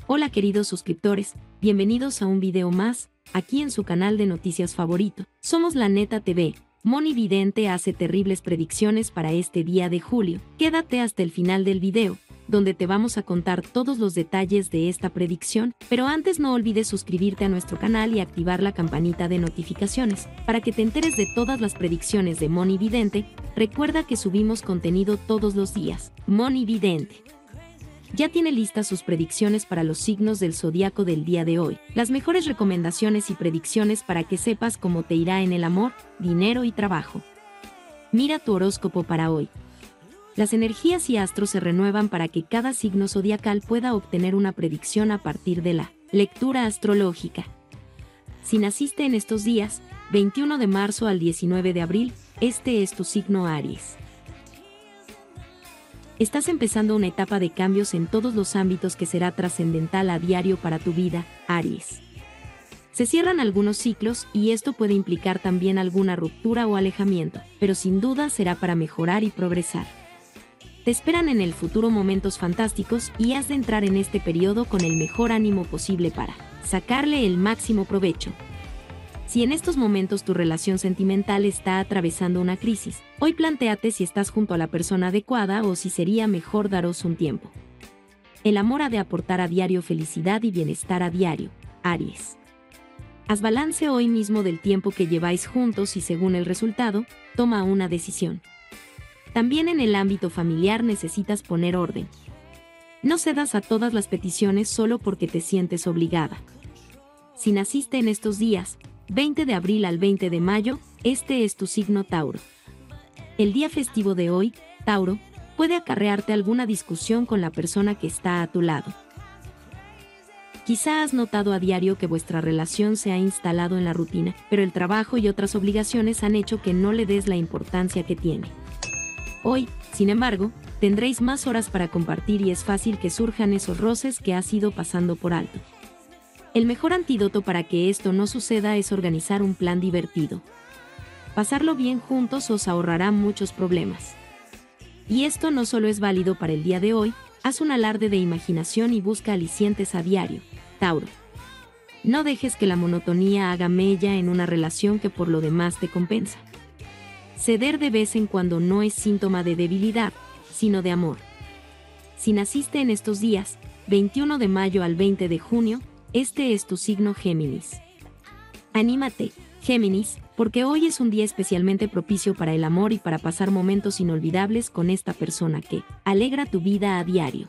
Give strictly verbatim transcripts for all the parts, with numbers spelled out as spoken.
Hola queridos suscriptores, bienvenidos a un video más, aquí en su canal de noticias favorito. Somos La Neta T V. Moni Vidente hace terribles predicciones para este día de julio. Quédate hasta el final del video, donde te vamos a contar todos los detalles de esta predicción, pero antes no olvides suscribirte a nuestro canal y activar la campanita de notificaciones, para que te enteres de todas las predicciones de Moni Vidente. Recuerda que subimos contenido todos los días. Moni Vidente ya tiene listas sus predicciones para los signos del zodiaco del día de hoy, las mejores recomendaciones y predicciones para que sepas cómo te irá en el amor, dinero y trabajo. Mira tu horóscopo para hoy. Las energías y astros se renuevan para que cada signo zodiacal pueda obtener una predicción a partir de la lectura astrológica. Si naciste en estos días, veintiuno de marzo al diecinueve de abril, este es tu signo Aries. Estás empezando una etapa de cambios en todos los ámbitos que será trascendental a diario para tu vida, Aries. Se cierran algunos ciclos y esto puede implicar también alguna ruptura o alejamiento, pero sin duda será para mejorar y progresar. Te esperan en el futuro momentos fantásticos y has de entrar en este periodo con el mejor ánimo posible para sacarle el máximo provecho. Si en estos momentos tu relación sentimental está atravesando una crisis, hoy plantéate si estás junto a la persona adecuada o si sería mejor daros un tiempo. El amor ha de aportar a diario felicidad y bienestar a diario, Aries. Haz balance hoy mismo del tiempo que lleváis juntos y según el resultado, toma una decisión. También en el ámbito familiar necesitas poner orden. No cedas a todas las peticiones solo porque te sientes obligada. Si naciste en estos días, veinte de abril al veinte de mayo, este es tu signo Tauro. El día festivo de hoy, Tauro, puede acarrearte alguna discusión con la persona que está a tu lado. Quizá has notado a diario que vuestra relación se ha instalado en la rutina, pero el trabajo y otras obligaciones han hecho que no le des la importancia que tiene. Hoy, sin embargo, tendréis más horas para compartir y es fácil que surjan esos roces que has ido pasando por alto. El mejor antídoto para que esto no suceda es organizar un plan divertido. Pasarlo bien juntos os ahorrará muchos problemas. Y esto no solo es válido para el día de hoy, haz un alarde de imaginación y busca alicientes a diario, Tauro. No dejes que la monotonía haga mella en una relación que por lo demás te compensa. Ceder de vez en cuando no es síntoma de debilidad, sino de amor. Si naciste en estos días, veintiuno de mayo al veinte de junio, este es tu signo Géminis. Anímate, Géminis, porque hoy es un día especialmente propicio para el amor y para pasar momentos inolvidables con esta persona que alegra tu vida a diario.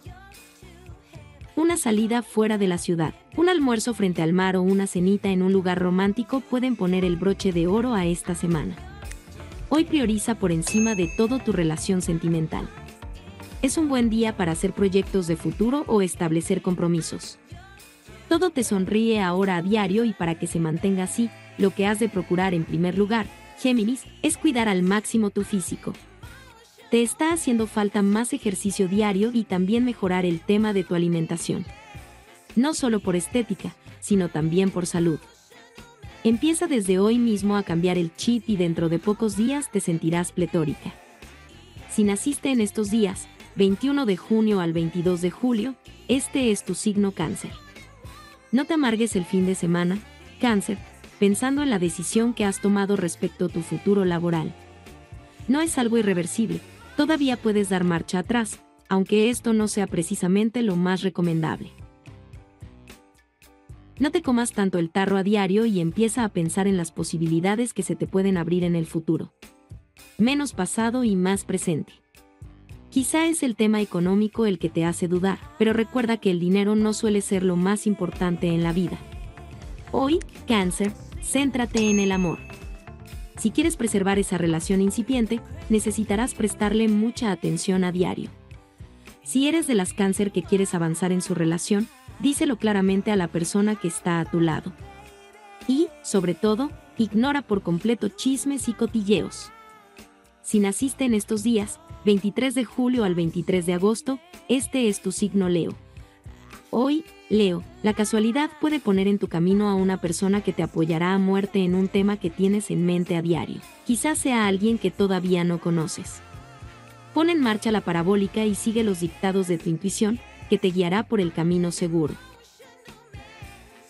Una salida fuera de la ciudad, un almuerzo frente al mar o una cenita en un lugar romántico pueden poner el broche de oro a esta semana. Hoy prioriza por encima de todo tu relación sentimental. Es un buen día para hacer proyectos de futuro o establecer compromisos. Todo te sonríe ahora a diario y para que se mantenga así, lo que has de procurar en primer lugar, Géminis, es cuidar al máximo tu físico. Te está haciendo falta más ejercicio diario y también mejorar el tema de tu alimentación. No solo por estética, sino también por salud. Empieza desde hoy mismo a cambiar el chip y dentro de pocos días te sentirás pletórica. Si naciste en estos días, veintiuno de junio al veintidós de julio, este es tu signo Cáncer. No te amargues el fin de semana, Cáncer, pensando en la decisión que has tomado respecto a tu futuro laboral. No es algo irreversible, todavía puedes dar marcha atrás, aunque esto no sea precisamente lo más recomendable. No te comas tanto el tarro a diario y empieza a pensar en las posibilidades que se te pueden abrir en el futuro. Menos pasado y más presente. Quizá es el tema económico el que te hace dudar, pero recuerda que el dinero no suele ser lo más importante en la vida. Hoy, Cáncer, céntrate en el amor. Si quieres preservar esa relación incipiente, necesitarás prestarle mucha atención a diario. Si eres de las Cáncer que quieres avanzar en su relación, díselo claramente a la persona que está a tu lado. Y, sobre todo, ignora por completo chismes y cotilleos. Si naciste en estos días, veintitrés de julio al veintitrés de agosto, este es tu signo Leo. Hoy, Leo, la casualidad puede poner en tu camino a una persona que te apoyará a muerte en un tema que tienes en mente a diario. Quizás sea alguien que todavía no conoces. Pon en marcha la parabólica y sigue los dictados de tu intuición, que te guiará por el camino seguro.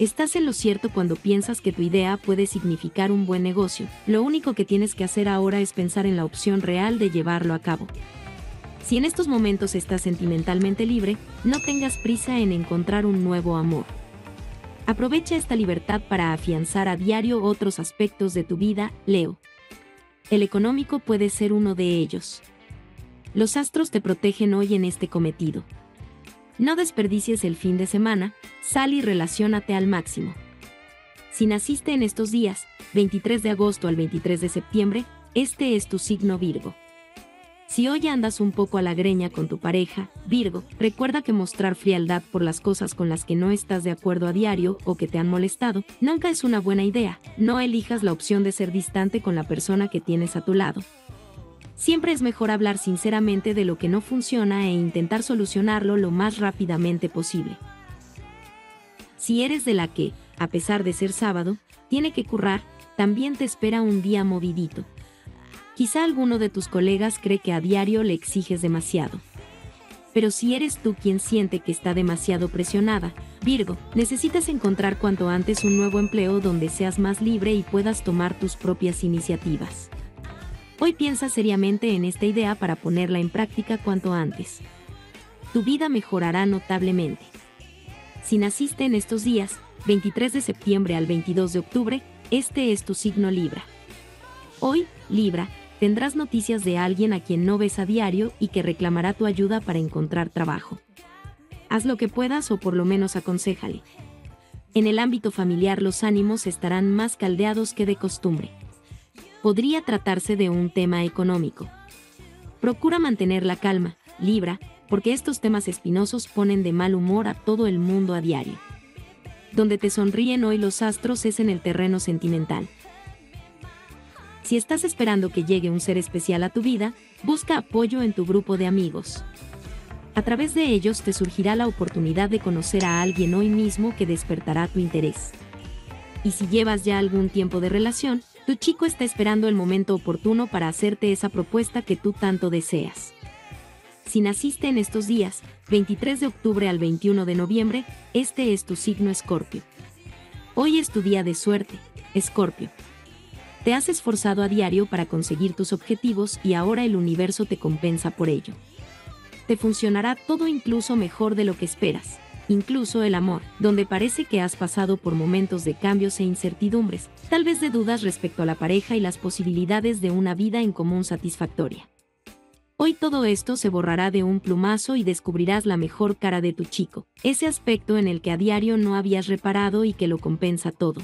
Estás en lo cierto cuando piensas que tu idea puede significar un buen negocio. Lo único que tienes que hacer ahora es pensar en la opción real de llevarlo a cabo. Si en estos momentos estás sentimentalmente libre, no tengas prisa en encontrar un nuevo amor. Aprovecha esta libertad para afianzar a diario otros aspectos de tu vida, Leo. El económico puede ser uno de ellos. Los astros te protegen hoy en este cometido. No desperdicies el fin de semana, sal y relaciónate al máximo. Si naciste en estos días, veintitrés de agosto al veintitrés de septiembre, este es tu signo Virgo. Si hoy andas un poco a la greña con tu pareja, Virgo, recuerda que mostrar frialdad por las cosas con las que no estás de acuerdo a diario o que te han molestado, nunca es una buena idea. No elijas la opción de ser distante con la persona que tienes a tu lado. Siempre es mejor hablar sinceramente de lo que no funciona e intentar solucionarlo lo más rápidamente posible. Si eres de la que, a pesar de ser sábado, tiene que currar, también te espera un día movidito. Quizá alguno de tus colegas cree que a diario le exiges demasiado. Pero si eres tú quien siente que está demasiado presionada, Virgo, necesitas encontrar cuanto antes un nuevo empleo donde seas más libre y puedas tomar tus propias iniciativas. Hoy piensa seriamente en esta idea para ponerla en práctica cuanto antes. Tu vida mejorará notablemente. Si naciste en estos días, veintitrés de septiembre al veintidós de octubre, este es tu signo Libra. Hoy, Libra, tendrás noticias de alguien a quien no ves a diario y que reclamará tu ayuda para encontrar trabajo. Haz lo que puedas o por lo menos aconséjale. En el ámbito familiar los ánimos estarán más caldeados que de costumbre. Podría tratarse de un tema económico. Procura mantener la calma, Libra, porque estos temas espinosos ponen de mal humor a todo el mundo a diario. Donde te sonríen hoy los astros es en el terreno sentimental. Si estás esperando que llegue un ser especial a tu vida, busca apoyo en tu grupo de amigos. A través de ellos te surgirá la oportunidad de conocer a alguien hoy mismo que despertará tu interés. Y si llevas ya algún tiempo de relación, tu chico está esperando el momento oportuno para hacerte esa propuesta que tú tanto deseas. Si naciste en estos días, veintitrés de octubre al veintiuno de noviembre, este es tu signo Escorpio. Hoy es tu día de suerte, Escorpio. Te has esforzado a diario para conseguir tus objetivos y ahora el universo te compensa por ello. Te funcionará todo incluso mejor de lo que esperas. Incluso el amor, donde parece que has pasado por momentos de cambios e incertidumbres, tal vez de dudas respecto a la pareja y las posibilidades de una vida en común satisfactoria. Hoy todo esto se borrará de un plumazo y descubrirás la mejor cara de tu chico, ese aspecto en el que a diario no habías reparado y que lo compensa todo.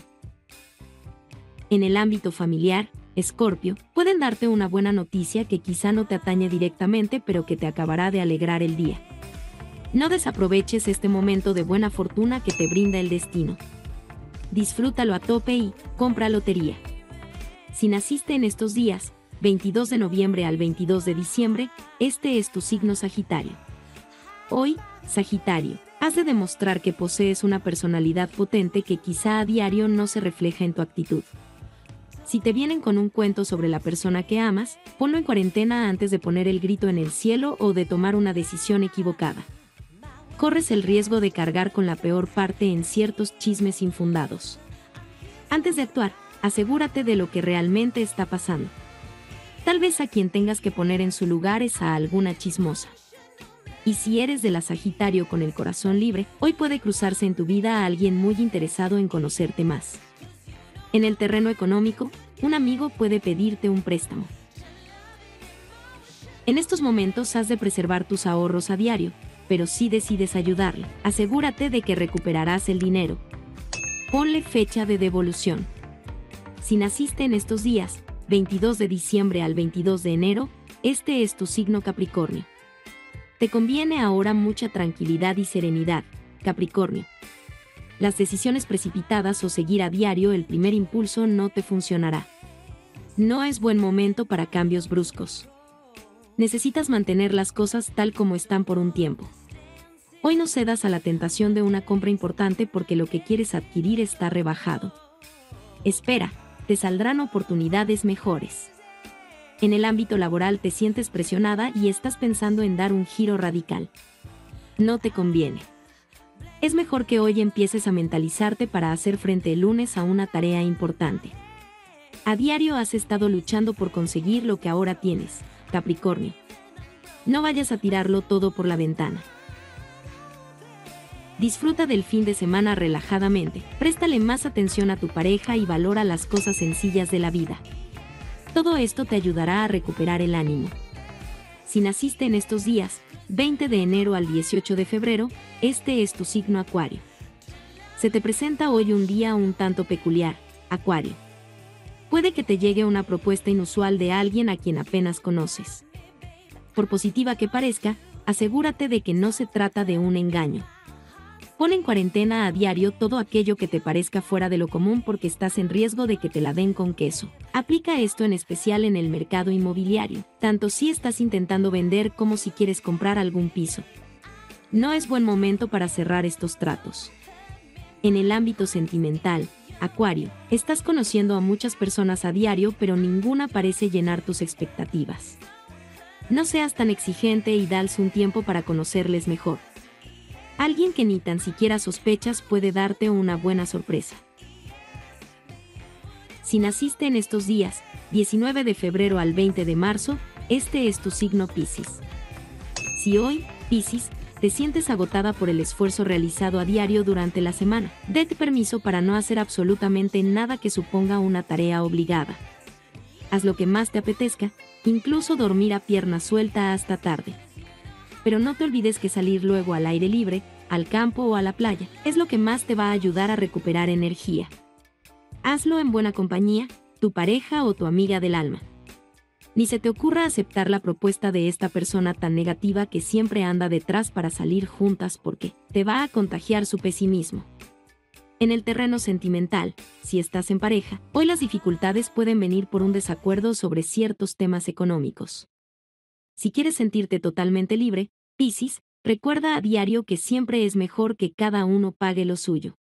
En el ámbito familiar, Escorpio, pueden darte una buena noticia que quizá no te atañe directamente pero que te acabará de alegrar el día. No desaproveches este momento de buena fortuna que te brinda el destino. Disfrútalo a tope y compra lotería. Si naciste en estos días, veintidós de noviembre al veintidós de diciembre, este es tu signo Sagitario. Hoy, Sagitario, has de demostrar que posees una personalidad potente que quizá a diario no se refleja en tu actitud. Si te vienen con un cuento sobre la persona que amas, ponlo en cuarentena antes de poner el grito en el cielo o de tomar una decisión equivocada. Corres el riesgo de cargar con la peor parte en ciertos chismes infundados. Antes de actuar, asegúrate de lo que realmente está pasando. Tal vez a quien tengas que poner en su lugar es a alguna chismosa. Y si eres de la Sagitario con el corazón libre, hoy puede cruzarse en tu vida a alguien muy interesado en conocerte más. En el terreno económico, un amigo puede pedirte un préstamo. En estos momentos has de preservar tus ahorros a diario, pero si decides ayudarle, asegúrate de que recuperarás el dinero. Ponle fecha de devolución. Si naciste en estos días, veintidós de diciembre al veintidós de enero, este es tu signo Capricornio. Te conviene ahora mucha tranquilidad y serenidad, Capricornio. Las decisiones precipitadas o seguir a diario el primer impulso no te funcionará. No es buen momento para cambios bruscos. Necesitas mantener las cosas tal como están por un tiempo. Hoy no cedas a la tentación de una compra importante porque lo que quieres adquirir está rebajado. Espera, te saldrán oportunidades mejores. En el ámbito laboral te sientes presionada y estás pensando en dar un giro radical. No te conviene. Es mejor que hoy empieces a mentalizarte para hacer frente el lunes a una tarea importante. A diario has estado luchando por conseguir lo que ahora tienes, Capricornio. No vayas a tirarlo todo por la ventana. Disfruta del fin de semana relajadamente, préstale más atención a tu pareja y valora las cosas sencillas de la vida. Todo esto te ayudará a recuperar el ánimo. Si naciste en estos días, veinte de enero al dieciocho de febrero, este es tu signo Acuario. Se te presenta hoy un día un tanto peculiar, Acuario. Puede que te llegue una propuesta inusual de alguien a quien apenas conoces. Por positiva que parezca, asegúrate de que no se trata de un engaño. Pon en cuarentena a diario todo aquello que te parezca fuera de lo común porque estás en riesgo de que te la den con queso. Aplica esto en especial en el mercado inmobiliario, tanto si estás intentando vender como si quieres comprar algún piso. No es buen momento para cerrar estos tratos. En el ámbito sentimental, Acuario, estás conociendo a muchas personas a diario, pero ninguna parece llenar tus expectativas. No seas tan exigente y dales un tiempo para conocerles mejor. Alguien que ni tan siquiera sospechas puede darte una buena sorpresa. Si naciste en estos días, diecinueve de febrero al veinte de marzo, este es tu signo Piscis. Si hoy, Piscis, te sientes agotada por el esfuerzo realizado a diario durante la semana, date permiso para no hacer absolutamente nada que suponga una tarea obligada. Haz lo que más te apetezca, incluso dormir a pierna suelta hasta tarde. Pero no te olvides que salir luego al aire libre, al campo o a la playa, es lo que más te va a ayudar a recuperar energía. Hazlo en buena compañía, tu pareja o tu amiga del alma. Ni se te ocurra aceptar la propuesta de esta persona tan negativa que siempre anda detrás para salir juntas porque te va a contagiar su pesimismo. En el terreno sentimental, si estás en pareja, hoy las dificultades pueden venir por un desacuerdo sobre ciertos temas económicos. Si quieres sentirte totalmente libre, Piscis, recuerda a diario que siempre es mejor que cada uno pague lo suyo.